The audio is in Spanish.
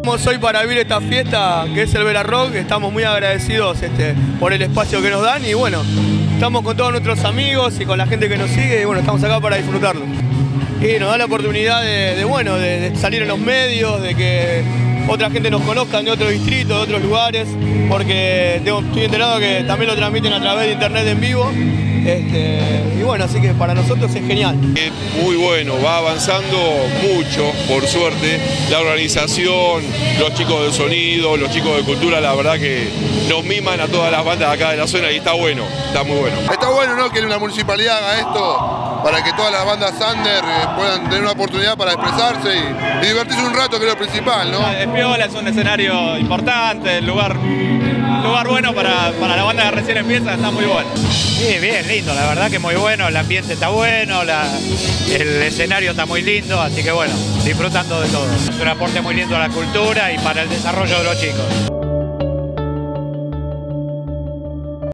estamos hoy para vivir esta fiesta que es el Vera Rock. Estamos muy agradecidos por el espacio que nos dan y bueno, estamos con todos nuestros amigos y con la gente que nos sigue y bueno, estamos acá para disfrutarlo. Y nos da la oportunidad de salir en los medios, de que otra gente nos conozca de otros distritos, de otros lugares, porque estoy enterado que también lo transmiten a través de internet en vivo. Y bueno, así que para nosotros es genial. Muy bueno, va avanzando mucho, por suerte, la organización, los chicos de sonido, los chicos de cultura, la verdad que nos miman a todas las bandas acá de la zona y está bueno, está muy bueno. Está bueno, ¿no?, que la municipalidad haga esto para que todas las bandas under puedan tener una oportunidad para expresarse y divertirse un rato, que es lo principal, ¿no? Es piola, es un escenario importante, el lugar bueno para la banda que recién empieza, está muy bueno. Sí, bien, lindo, la verdad que muy bueno, el ambiente está bueno, el escenario está muy lindo, así que bueno, disfrutando de todo. Es un aporte muy lindo a la cultura y para el desarrollo de los chicos.